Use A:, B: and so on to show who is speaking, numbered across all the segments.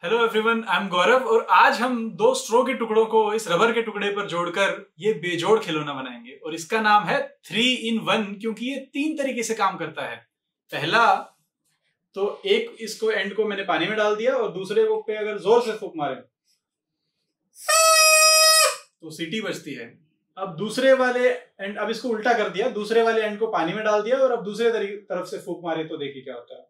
A: Hello everyone, I am Gaurav और आज हम दो स्ट्रो के टुकड़ों को इस रबर के टुकड़े पर जोड़कर ये बेजोड़ खिलौना बनाएंगे और इसका नाम है 3 in 1 क्योंकि ये 3 तरीके से काम करता है। पहला तो एक इसको एंड को मैंने पानी में डाल दिया और दूसरे को पे अगर जोर से फूंक मारे तो सीटी बजती है। अब दूसरे वाले एंड, अब इसको उल्टा कर दिया, दूसरे वाले एंड को पानी में डाल दिया और अब दूसरे तरफ से फूंक मारे तो देखिए क्या होता है।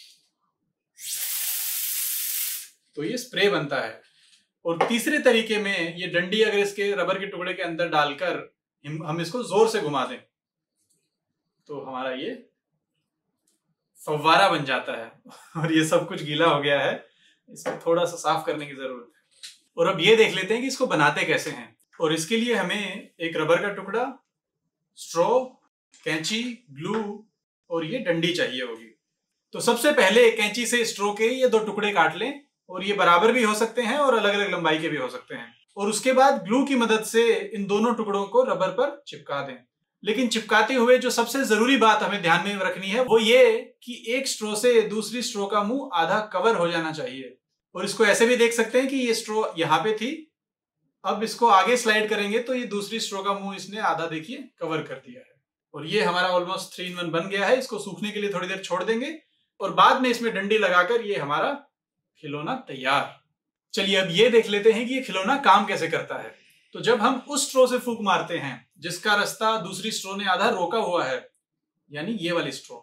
A: तो ये स्प्रे बनता है। और तीसरे तरीके में ये डंडी अगर इसके रबर के टुकड़े के अंदर डालकर हम इसको जोर से घुमा दें तो हमारा ये फव्वारा बन जाता है। और ये सब कुछ गीला हो गया है, इसको थोड़ा सा साफ करने की जरूरत है। और अब ये देख लेते हैं कि इसको बनाते कैसे हैं। और इसके लिए हमें एक रबर का टुकड़ा, स्ट्रॉ, कैंची, ग्लू और ये डंडी चाहिए होगी। तो सबसे पहले कैंची से स्ट्रॉ के ये 2 टुकड़े काट लें और ये बराबर भी हो सकते हैं और अलग अलग लंबाई के भी हो सकते हैं। और उसके बाद ग्लू की मदद से इन दोनों टुकड़ों को रबर पर चिपका दें। लेकिन चिपकाते हुए जो सबसे जरूरी बात हमें ध्यान में रखनी है वो ये कि एक स्ट्रो से दूसरी स्ट्रो का मुंह आधा कवर हो जाना चाहिए। और इसको ऐसे भी देख सकते हैं कि ये स्ट्रो यहाँ पे थी, अब इसको आगे स्लाइड करेंगे तो ये दूसरी स्ट्रो का मुंह इसने आधा देखिए कवर कर दिया है। और ये हमारा ऑलमोस्ट 3 in 1 बन गया है। इसको सूखने के लिए थोड़ी देर छोड़ देंगे और बाद में इसमें डंडी लगाकर ये हमारा खिलौना तैयार। चलिए अब ये देख लेते हैं कि ये खिलौना काम कैसे करता है। तो जब हम उस स्ट्रो से फूंक मारते हैं जिसका रास्ता दूसरी स्ट्रो ने आधा रोका हुआ है, यानी ये वाली स्ट्रो,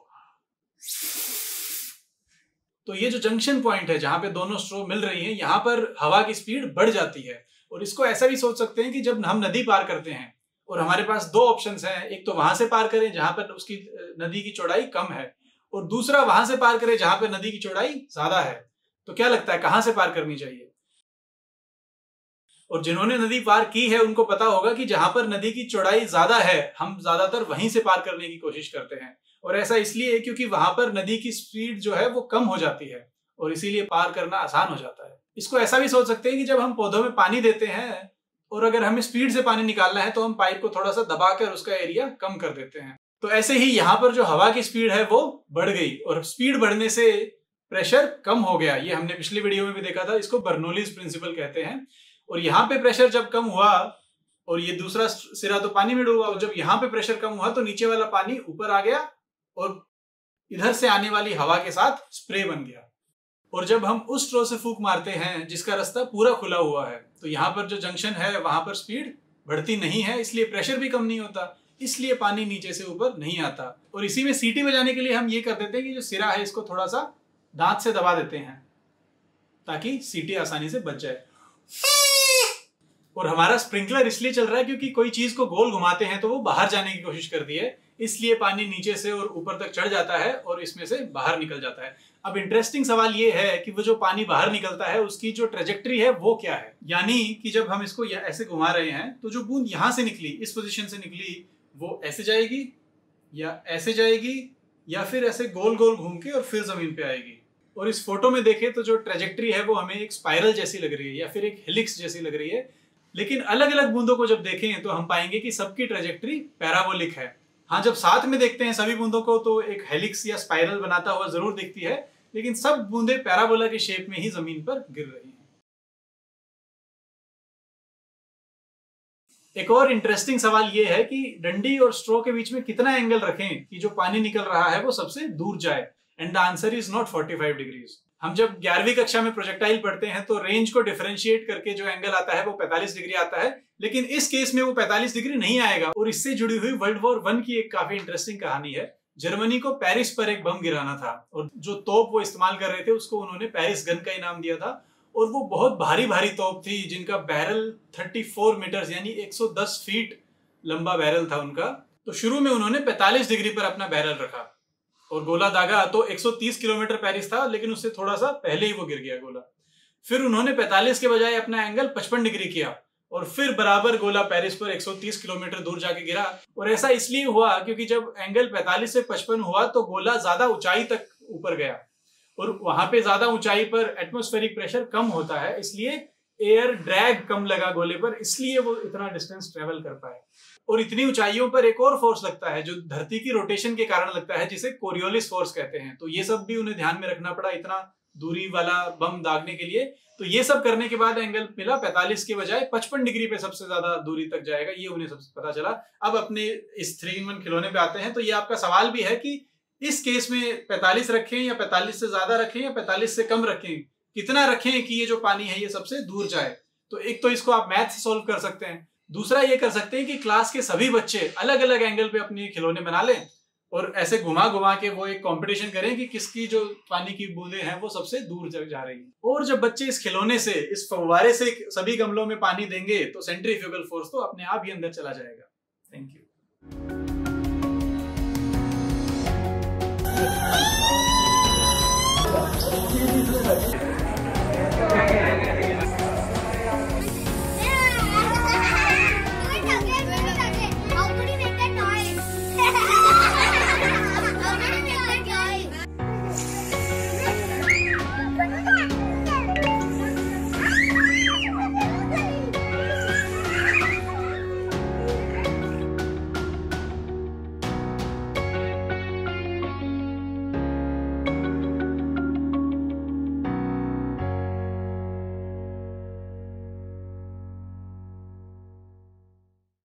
A: तो ये जो जंक्शन पॉइंट है जहां पे दोनों स्ट्रो मिल रही हैं, यहां पर हवा की स्पीड बढ़ जाती है। और इसको ऐसा भी सोच सकते हैं कि जब हम नदी पार करते हैं और हमारे पास 2 ऑप्शंस हैं, एक तो वहां से पार करें जहां पर उसकी नदी की चौड़ाई कम है और दूसरा वहां से पार करें जहां पर नदी की चौड़ाई ज्यादा है। तो क्या लगता है कहां से पार करनी चाहिए? और जिन्होंने नदी पार की है उनको पता होगा कि जहां पर नदी की चौड़ाई ज्यादा है हम ज्यादातर वहीं से पार करने की कोशिश करते हैं। और ऐसा इसलिए क्योंकि वहां पर नदी की स्पीड जो है वो कम हो जाती है और इसीलिए पार करना आसान हो जाता है। इसको ऐसा भी सोच सकते हैं कि जब हम पौधों में पानी देते हैं और अगर हमें स्पीड से पानी निकालना है तो हम पाइप को थोड़ा सा दबाकर उसका एरिया कम कर देते हैं। तो ऐसे ही यहाँ पर जो हवा की स्पीड है वो बढ़ गई और स्पीड बढ़ने से प्रेशर कम हो गया। ये हमने पिछली वीडियो में भी देखा था, इसको बर्नौलीज प्रिंसिपल कहते हैं। और यहाँ पे प्रेशर जब कम हुआ और ये दूसरा सिरा तो पानी में डूबा, और जब यहाँ पे प्रेशर कम हुआ तो नीचे वाला पानी ऊपर आ गया और इधर से आने वाली हवा के साथ स्प्रे बन गया। और जब हम उस स्ट्रो से फूंक मारते हैं जिसका रास्ता पूरा खुला हुआ है तो यहाँ पर जो जंक्शन है वहां पर स्पीड बढ़ती नहीं है, इसलिए प्रेशर भी कम नहीं होता, इसलिए पानी नीचे से ऊपर नहीं आता। और इसी में सीटी बजाने के लिए हम ये कर देते हैं कि जो सिरा है इसको थोड़ा सा दांत से दबा देते हैं ताकि सीटी आसानी से बच जाए। और हमारा स्प्रिंकलर इसलिए चल रहा है क्योंकि कोई चीज को गोल घुमाते हैं तो वो बाहर जाने की कोशिश करती है, इसलिए पानी नीचे से और ऊपर तक चढ़ जाता है और इसमें से बाहर निकल जाता है। अब इंटरेस्टिंग सवाल ये है कि वो जो पानी बाहर निकलता है उसकी जो ट्रेजेक्ट्री है वो क्या है। यानी कि जब हम इसको ऐसे घुमा रहे हैं तो जो बूंद यहां से निकली, इस पोजीशन से निकली, वो ऐसे जाएगी या ऐसे जाएगी या फिर ऐसे गोल गोल घूम के और फिर जमीन पे आएगी। और इस फोटो में देखें तो जो ट्रेजेक्ट्री है वो हमें एक स्पाइरल जैसी लग रही है या फिर एक हेलिक्स जैसी लग रही है। लेकिन अलग अलग बूंदों को जब देखें तो हम पाएंगे कि सबकी ट्रेजेक्ट्री पैराबोलिक है। हाँ, जब साथ में देखते हैं सभी बूंदों को तो एक हेलिक्स या स्पाइरल बनाता हुआ जरूर दिखती है, लेकिन सब बूंदें पैराबोला के शेप में ही जमीन पर गिर रही हैं। एक और इंटरेस्टिंग सवाल यह है कि डंडी और स्ट्रो के बीच में कितना एंगल रखें कि जो पानी निकल रहा है वो सबसे दूर जाए। And the answer is not 45 degrees. हम जब 11वीं कक्षा में प्रोजेक्टाइल पढ़ते हैं तो रेंज को डिफरेंशिएट करके जो एंगल आता है वो 45 डिग्री आता है, लेकिन इस केस में वो 45 डिग्री नहीं आएगा। और इससे जुड़ी हुई वर्ल्ड वॉर 1 की एक काफी इंटरेस्टिंग कहानी है। जर्मनी को पेरिस पर एक बम गिराना था और जो तोप वो इस्तेमाल कर रहे थे उसको उन्होंने पेरिस गन का इनाम दिया था। और वो बहुत भारी भारी तोप थी जिनका बैरल 34 मीटर्स यानी 110 फीट लंबा बैरल था उनका। तो शुरू में उन्होंने 45 डिग्री पर अपना बैरल रखा और गोला दागा तो 130 किलोमीटर पेरिस था, लेकिन उससे थोड़ा सा पहले ही वो गिर गया गोला। फिर उन्होंने 45 के बजाय अपना एंगल 55 डिग्री किया और फिर बराबर गोला पेरिस पर 130 किलोमीटर दूर जाके गिरा। और ऐसा इसलिए हुआ क्योंकि जब एंगल 45 से 55 हुआ तो गोला ज्यादा ऊंचाई तक ऊपर गया और वहां पे ज्यादा ऊंचाई पर एटमॉस्फेरिक प्रेशर कम होता है, इसलिए एयर ड्रैग कम लगा गोले पर, इसलिए वो इतना डिस्टेंस ट्रेवल कर पाए। और इतनी ऊंचाइयों पर एक और फोर्स लगता है जो धरती की रोटेशन के कारण लगता है, जिसे कोरियोलिस फोर्स कहते हैं। तो ये सब भी उन्हें ध्यान में रखना पड़ा, इतना दूरी वाला बम दागने के लिए। तो ये सब करने के बाद एंगल मिला 45 के बजाय 55 डिग्री पे सबसे ज्यादा दूरी तक जाएगा, ये उन्हें सबसे पता चला। अब अपने इस 3-in-1 खिलौने पे आते हैं। तो ये आपका सवाल भी है कि इस केस में 45 रखें या 45 से ज्यादा रखें या 45 से कम रखें, कितना रखें कि ये जो पानी है ये सबसे दूर जाए। तो एक तो इसको आप मैथ से सॉल्व कर सकते हैं, दूसरा ये कर सकते हैं कि क्लास के सभी बच्चे अलग अलग एंगल पे अपने खिलौने बना लें और ऐसे घुमा घुमा के वो एक कंपटीशन करें कि किसकी जो पानी की बूंदें हैं वो सबसे दूर जा रही हैं। और जब बच्चे इस खिलौने से, इस फव्वारे से सभी गमलों में पानी देंगे तो सेंट्रीफ्यूगल फोर्स तो अपने आप ही अंदर चला जाएगा। Thank you.